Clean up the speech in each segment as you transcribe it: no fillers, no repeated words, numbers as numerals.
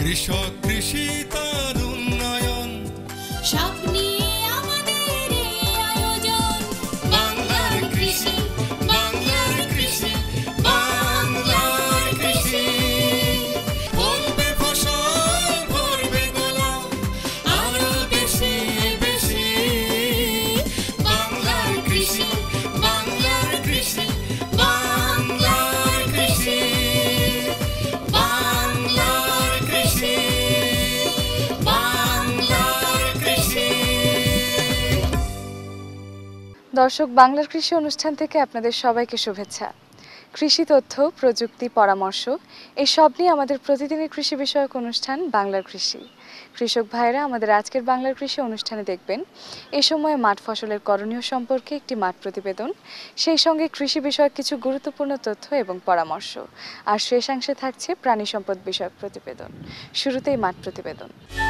কৃষক কৃষি তার উন্নয়ন সব নিয়ে আমাদের এই আয়োজন। বাংলার কৃষি, বাংলার কৃষি, বাংলার কৃষি। ফলবে ফসল ভরবে গোলা আরো বেশি বেশি। বাংলার কৃষি, বাংলার কৃষি, বাংলার কৃষি, বাংলার কৃষি, বাংলার কৃষি। দর্শক, বাংলার কৃষি অনুষ্ঠান থেকে আপনাদের সবাইকে শুভেচ্ছা। কৃষি তথ্য, প্রযুক্তি, পরামর্শ এই সব নিয়ে আমাদের প্রতিদিনের কৃষি বিষয়ক অনুষ্ঠান বাংলার কৃষি। কৃষক ভাইরা আমাদের আজকের বাংলার কৃষি অনুষ্ঠানে দেখবেন এই সময়ে মাঠ ফসলের করণীয় সম্পর্কে একটি মাঠ প্রতিবেদন, সেই সঙ্গে কৃষি বিষয়ক কিছু গুরুত্বপূর্ণ তথ্য এবং পরামর্শ, আর শেষাংশে থাকছে প্রাণী সম্পদ বিষয়ক প্রতিবেদন। শুরুতেই মাঠ প্রতিবেদন।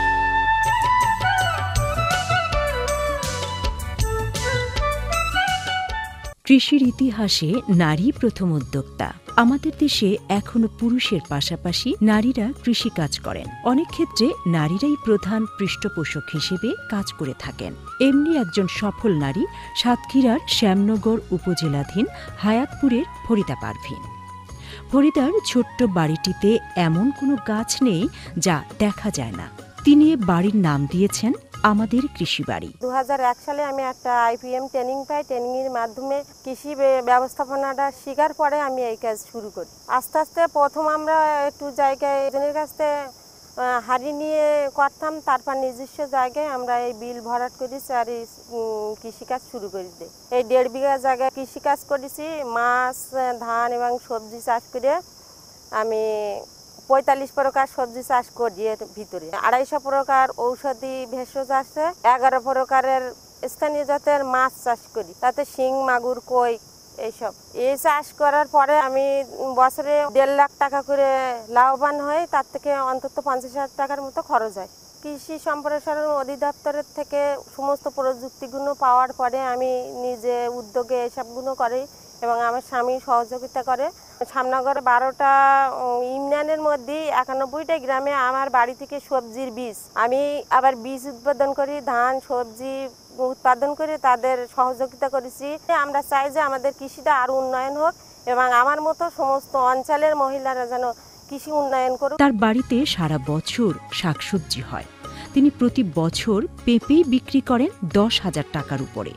কৃষির ইতিহাসে নারী প্রথম উদ্যোক্তা। আমাদের দেশে এখনো পুরুষের পাশাপাশি নারীরা কৃষি কাজ করেন। অনেক ক্ষেত্রে নারীরাই প্রধান পৃষ্ঠপোষক হিসেবে কাজ করে থাকেন। এমনি একজন সফল নারী সাতক্ষীরার শ্যামনগর উপজেলাধীন হায়াতপুরের ফরিদা পারভিন। ফরিদার ছোট্ট বাড়িটিতে এমন কোনো গাছ নেই যা দেখা যায় না। তিনি এ বাড়ির নাম দিয়েছেন আমাদের কৃষি বাড়ি। 2001 সালে আমি একটা IPM ট্রেনিং পাই। ট্রেনিংয়ের মাধ্যমে কৃষি ব্যবস্থাপনাটা শেখার পরে আমি এই কাজ শুরু করি। আস্তে আস্তে প্রথম আমরা একটু জায়গায় একজনের কাছ থেকে হাড়ি নিয়ে করতাম, তারপর নিজস্ব জায়গায় আমরা এই বিল ভরাট করেছি আর এই কৃষিকাজ শুরু করে দিই। এই 1.5 বিঘা জায়গায় কৃষিকাজ করেছি। মাছ, ধান এবং সবজি চাষ করে আমি 45 প্রকার সবজি চাষ করি। এর ভিতরে 250 প্রকার ঔষধি ভেষজ আছে, 11 প্রকারের স্থানীয় জাতের মাছ চাষ করি, তাতে শিং, মাগুর, কই এইসব। এই চাষ করার পরে আমি বছরে 1.5 লাখ টাকা করে লাভবান হই। তার থেকে অন্তত 50,000 টাকার মতো খরচ হয়। কৃষি সম্প্রসারণ অধিদপ্তরের থেকে সমস্ত প্রযুক্তিগুলো পাওয়ার পরে আমি নিজে উদ্যোগে এসবগুলো করি এবং আমার স্বামী সহযোগিতা করে। শ্যামনগর 12টা ইউনিয়নের মধ্যে 91টা গ্রামে আমার বাড়ি থেকে সবজির বীজ আমি আবার বীজ উৎপাদন করি, ধান সবজি উৎপাদন করে তাদের সহযোগিতা করেছি। আমরা চাই যে আমাদের কৃষিটা আরো উন্নয়ন হোক এবং আমার মতো সমস্ত অঞ্চলের মহিলারা যেন কৃষি উন্নয়ন করুক। তার বাড়িতে সারা বছর শাকসবজি হয়। তিনি প্রতি বছর পেঁপে বিক্রি করেন 10,000 টাকার উপরে।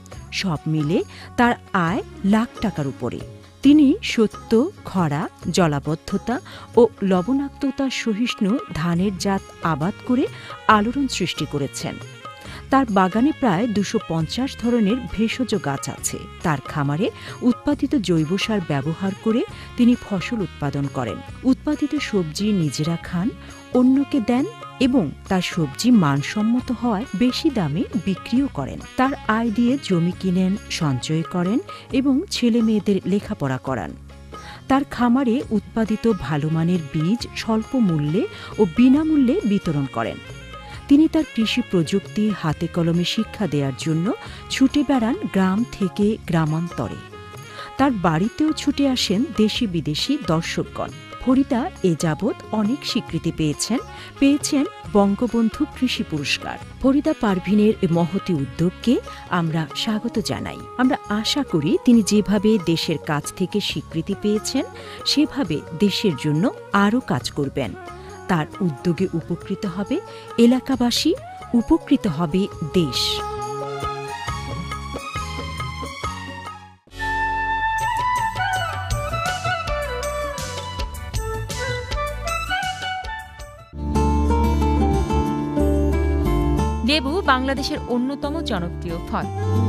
সব মিলে তার আয় লাখ টাকার উপরে। তিনি সত্য, খরা, জলাবদ্ধতা ও লবণাক্ততা সহিষ্ণু ধানের জাত আবাদ করে আলোড়ন সৃষ্টি করেছেন। তার বাগানে প্রায় 250 ধরনের ভেষজ গাছ আছে। তার খামারে উৎপাদিত জৈব সার ব্যবহার করে তিনি ফসল উৎপাদন করেন। উৎপাদিত সবজি নিজেরা খান, অন্যকে দেন এবং তার সবজি মানসম্মত হওয়ায় বেশি দামে বিক্রিও করেন। তার আয় দিয়ে জমি কিনেন, সঞ্চয় করেন এবং ছেলে মেয়েদের লেখাপড়া করান। তার খামারে উৎপাদিত ভালো মানের বীজ স্বল্প মূল্যে ও বিনামূল্যে বিতরণ করেন। তিনি তার কৃষি প্রযুক্তি হাতে কলমে শিক্ষা দেওয়ার জন্য ছুটে বেড়ান গ্রাম থেকে গ্রামান্তরে। তার বাড়িতেও ছুটে আসেন দেশি বিদেশি দর্শকগণ। ফরিদা এ যাবৎ অনেক স্বীকৃতি পেয়েছেন বঙ্গবন্ধু কৃষি পুরস্কার। ফরিদা পারভিনের মহতী উদ্যোগকে আমরা স্বাগত জানাই। আমরা আশা করি তিনি যেভাবে দেশের কাছ থেকে স্বীকৃতি পেয়েছেন সেভাবে দেশের জন্য আরও কাজ করবেন। তার উদ্যোগে উপকৃত হবে এলাকাবাসী, উপকৃত হবে দেশ। লেবু বাংলাদেশের অন্যতম জনপ্রিয় ফল।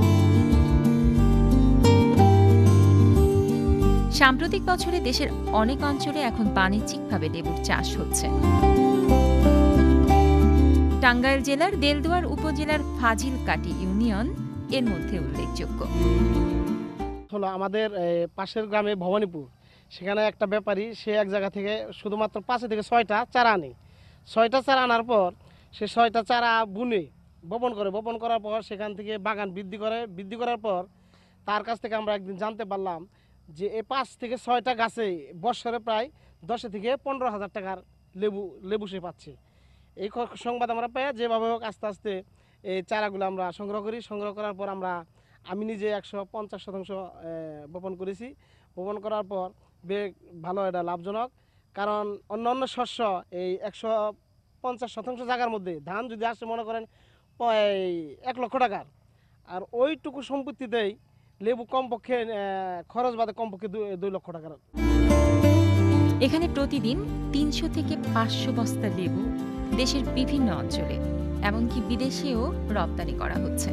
সাম্প্রতিক বছরে দেশের অনেক অঞ্চলে এখন বাণিজ্যিকভাবে লেবুর চাষ হচ্ছে। টাঙ্গাইল জেলার দেলদুয়ার উপজেলার ফাজিলকাটি ইউনিয়ন এর মধ্যে উল্লেখযোগ্য। হলো আমাদের পাশের গ্রামে ভবানীপুর, সেখানে একটা ব্যাপারী সে এক জায়গা থেকে শুধুমাত্র 5 থেকে 6টা চারা আনে। 6টা চারা আনার পর সে 6টা চারা বপন করার পর সেখান থেকে বাগান বৃদ্ধি করার পর তার কাছ থেকে আমরা একদিন জানতে পারলাম যে এই 5 থেকে 6টা গাছে বছরে প্রায় 10 থেকে 15,000 টাকার লেবু সে পাচ্ছে। এই সংবাদ আমরা পাই, যেভাবে হোক আস্তে আস্তে এই চারাগুলো আমরা সংগ্রহ করি। সংগ্রহ করার পর আমি নিজে 150% বপন করেছি। বপন করার পর বেশ ভালো, এটা লাভজনক। কারণ অন্য শস্য এই 150% জায়গার মধ্যে ধান যদি আসে মনে করেন 1 লক্ষ টাকার, আর ওইটুকু সম্পত্তিতেই লেবু কমপক্ষে খরচ বাদে কমপক্ষে 2 লক্ষ টাকার। এখানে প্রতিদিন 300 থেকে 500 বস্তা লেবু দেশের বিভিন্ন অঞ্চলে এমনকি বিদেশেও রপ্তানি করা হচ্ছে।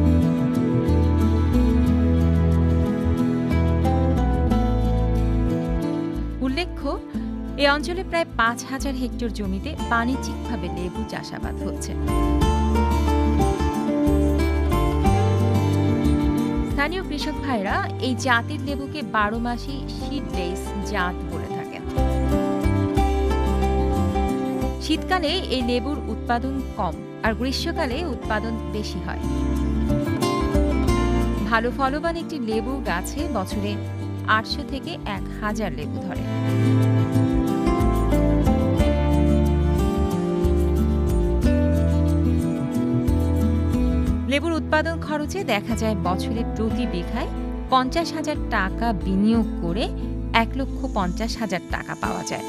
উল্লেখ্য, এই অঞ্চলে প্রায় 5000 হেক্টর জমিতে বাণিজ্যিকভাবে লেবু চাষাবাদ হচ্ছে। স্থানীয় কৃষক ভাইরা এই জাতের লেবুকে 12 মাসি সিডলেস জাত বলে থাকেন। শীতকালে এই লেবুর উৎপাদন কম আর গ্রীষ্মকালে উৎপাদন বেশি হয়। ভালো ফলবান একটি লেবু গাছে বছরে 800 থেকে 1000 লেবু ধরে। লেবুর উৎপাদন খরচে দেখা যায় বছরে প্রতি বিঘায় 50,000 টাকা বিনিয়োগ করে 1,50,000 টাকা পাওয়া যায়।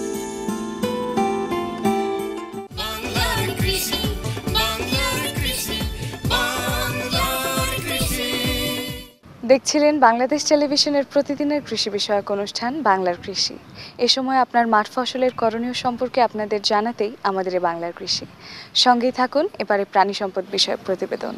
বাংলার কৃষি, বাংলার কৃষি, বাংলার কৃষি। দেখছিলেন বাংলাদেশ টেলিভিশনের প্রতিদিনের কৃষি বিষয়ক অনুষ্ঠান বাংলার কৃষি। এ সময় আপনার মাঠ ফসলের করণীয় সম্পর্কে আপনাদের জানাতেই আমাদের এই বাংলার কৃষি। সঙ্গেই থাকুন এবারে প্রাণী সম্পদ বিষয়ক প্রতিবেদন।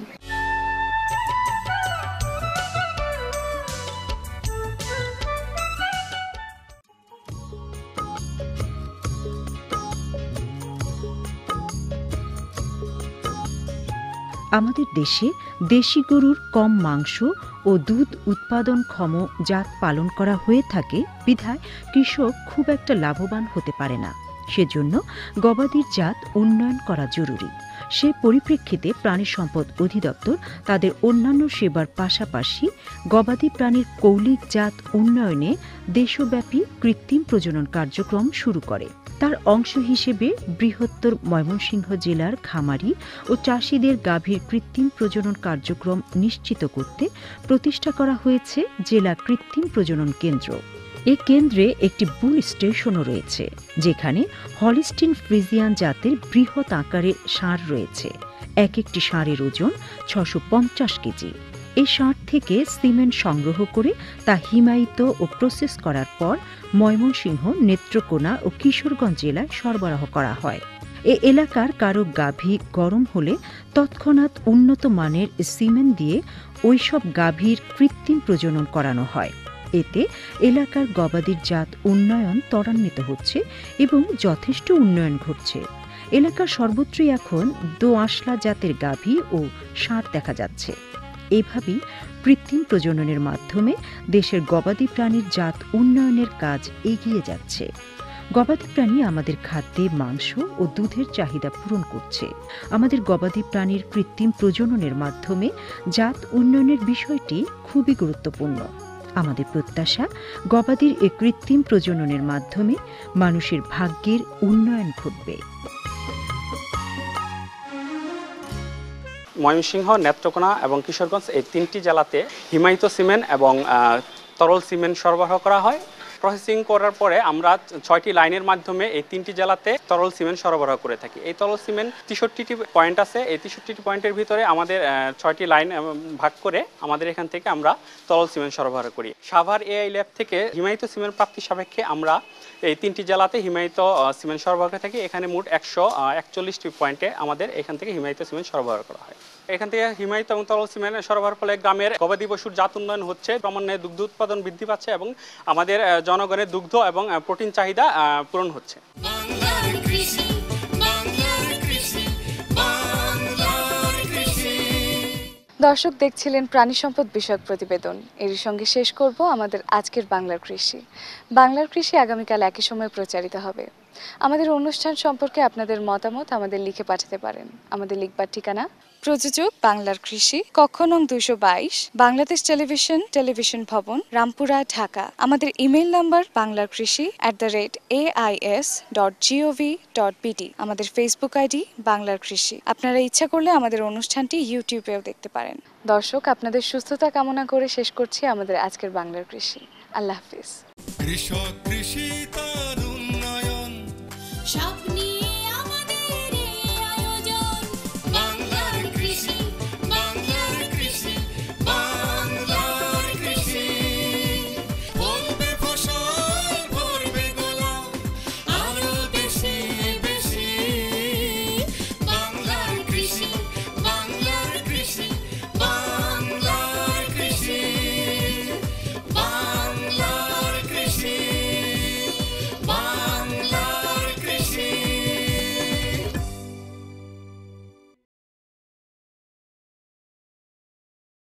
আমাদের দেশে দেশি গরুর কম মাংস ও দুধ উৎপাদনক্ষম জাত পালন করা হয়ে থাকে বিধায় কৃষক খুব একটা লাভবান হতে পারে না। সেজন্য গবাদির জাত উন্নয়ন করা জরুরি। সে পরিপ্রেক্ষিতে প্রাণী সম্পদ অধিদপ্তর তাদের অন্যান্য সেবার পাশাপাশি গবাদি প্রাণীর কৌলিক জাত উন্নয়নে দেশব্যাপী কৃত্রিম প্রজনন কার্যক্রম শুরু করে। তার অংশ হিসেবে বৃহত্তর ময়মনসিংহ জেলার খামারি ও চাষিদের গাভীর কৃত্রিম প্রজনন কার্যক্রম নিশ্চিত করতে প্রতিষ্ঠা করা হয়েছে জেলা কৃত্রিম প্রজনন কেন্দ্র। এ কেন্দ্রে একটি বুল স্টেশনও রয়েছে, যেখানে হলিস্টিন ফ্রিজিয়ান জাতের বৃহৎ আকারের ষাঁড় রয়েছে। এক একটি ষাঁড়ের ওজন 650 কেজি। এই ষাঁড় থেকে সিমেন্ট সংগ্রহ করে তা হিমায়িত ও প্রসেস করার পর ময়মনসিংহ, নেত্রকোনা ও কিশোরগঞ্জ জেলায় সরবরাহ করা হয়। এ এলাকার কারো গাভী গরম হলে তৎক্ষণাৎ উন্নত মানের সিমেন্ট দিয়ে ওইসব গাভীর কৃত্রিম প্রজনন করানো হয়। এতে এলাকার গবাদির জাত উন্নয়ন ত্বরান্বিত হচ্ছে এবং যথেষ্ট উন্নয়ন ঘটছে। এলাকার সর্বত্রই এখন দোআঁশলা জাতের গাভী ও ষাঁড় দেখা যাচ্ছে। এভাবেই কৃত্রিম প্রজননের মাধ্যমে দেশের গবাদি প্রাণীর জাত উন্নয়নের কাজ এগিয়ে যাচ্ছে। গবাদি প্রাণী আমাদের খাদ্যে মাংস ও দুধের চাহিদা পূরণ করছে। আমাদের গবাদি প্রাণীর কৃত্রিম প্রজননের মাধ্যমে জাত উন্নয়নের বিষয়টি খুবই গুরুত্বপূর্ণ। আমাদের প্রত্যাশা, গবাদির এ কৃত্রিম প্রজননের মাধ্যমে মানুষের ভাগ্যের উন্নয়ন ঘটবে। ময়মনসিংহ, নেত্রকোনা এবং কিশোরগঞ্জ এই 3টি জেলাতে হিমায়িত সিমেন্ট এবং তরল সিমেন্ট সরবরাহ করা হয়। প্রসেসিং করার পরে আমরা 6টি লাইনের মাধ্যমে এই 3টি জেলাতে তরল সিমেন্ট সরবরাহ করে থাকি। এই তরল সিমেন্ট 63টি পয়েন্ট আছে। এই 63টি পয়েন্টের ভিতরে আমাদের 6টি লাইন ভাগ করে আমাদের এখান থেকে আমরা তরল সিমেন্ট সরবরাহ করি। সাভার এআই ল্যাব থেকে হিমায়িত সিমেন্ট প্রাপ্তি সাপেক্ষে আমরা এই 3টি জেলাতে হিমায়িত সিমেন্ট সরবরাহ করে থাকি। এখানে মোট 141টি পয়েন্টে আমাদের এখান থেকে হিমায়িত সিমেন্ট সরবরাহ করা হয়। এখান থেকে হিমায়িত এবং তরল সিমেন্ট সরবরাহের ফলে গ্রামের গবাদি পশুর জাত উন্নয়ন হচ্ছে, ক্রমান্বয়ে দুগ্ধ উৎপাদন বৃদ্ধি পাচ্ছে এবং আমাদের জনগণের দুগ্ধ এবং প্রোটিন চাহিদা পূরণ হচ্ছে। বাংলার কৃষি, বাংলার কৃষি, বাংলার কৃষি। দর্শক দেখছিলেন প্রাণী সম্পদ বিষয়ক প্রতিবেদন। এরই সঙ্গে শেষ করব আমাদের আজকের বাংলার কৃষি। বাংলার কৃষি আগামীকাল একই সময় প্রচারিত হবে। আমাদের অনুষ্ঠান সম্পর্কে আপনাদের মতামত আমাদের লিখে পাঠাতে পারেন। আমাদের লিখবার ঠিকানা প্রযোজক বাংলার কৃষি, কক্ষ নং 222, বাংলাদেশ টেলিভিশন ভবন, রামপুরা, ঢাকা। আমাদের ইমেইল নাম্বার banglarkrishi@ais.gov.bt। আমাদের ফেসবুক আইডি বাংলার কৃষি। আপনারা ইচ্ছা করলে আমাদের অনুষ্ঠানটি ইউটিউবেও দেখতে পারেন। দর্শক, আপনাদের সুস্থতা কামনা করে শেষ করছি আমাদের আজকের বাংলার কৃষি। আল্লাহ হাফিজ। কৃষক কৃষি তার উন্নয়ন স্বপ্নে